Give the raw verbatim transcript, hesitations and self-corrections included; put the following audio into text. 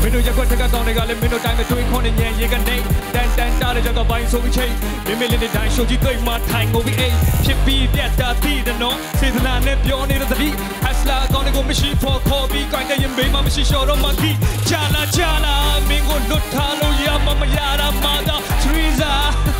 Minu ya kwat ka kaungတွေကလည်းမင်းတို့တိုင်းပဲတွေးခွန်နေညံရေကနေတန်တန်တားတဲ့ကြောက်ကပိုင်းဆိုပြီးချိန်မင်းမလေးနဲ့တိုင်းရှိုးကြီးသိမ်းမှထိုင်ကုန်ပြီးအိဖြစ်ပြီးပြတ်တာတည်တယ်နော်စေတနာနဲ့ပြောနေတဲ့သတိဟက်စလာကောင်းတွေကိုမရှိဖို့ခေါ်ပြီးကိုင်းတဲ့ရင်ဘေးမှာမရှိလျှော်တော့မှခိဂျာလာဂျာလာမင်းကိုလွတ်ထားလို့ရမမရတာမှသာထရီဇာ